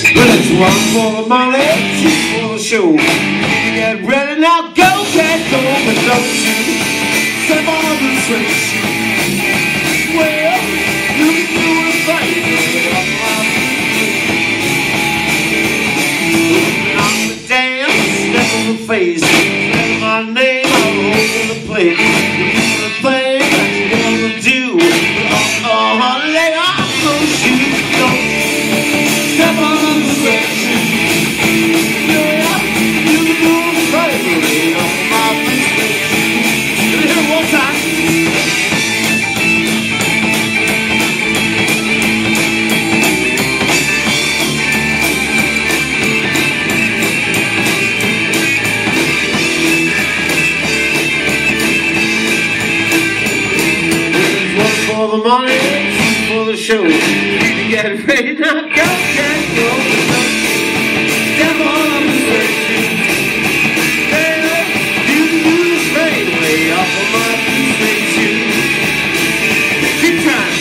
Well, it's one for the money, two for the show. You get ready now, go, get go, but don't you step on the switch. Well, you can do a fight. Open up the dance, step on the face, spell my name all over the place. You do the thing that you wanna do. Oh, lay off those shoes, don't step on the switch. For the money, for the show. You get ready now, go, get go. Step on the switch. Yeah, you can do the straight way off of my straight shoes. Keep trying.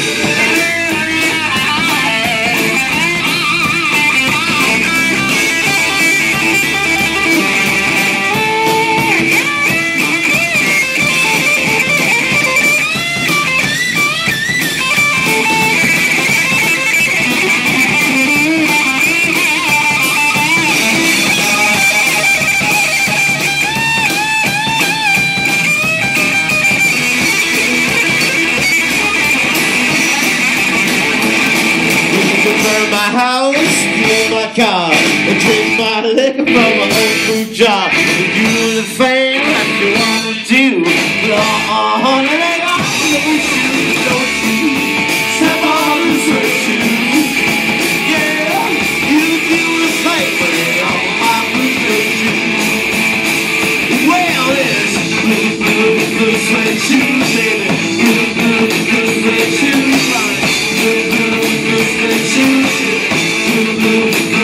Burn my house, steal my car, and drink my liquor from my own food jar. And do the thing that you wanna do. But lay off those shoes, don't you step on the switch. Yeah, you do the thing, but lay off my blue shoes. Well, it's blue suede shoes, baby. Blue suede shoes, blue suede shoes.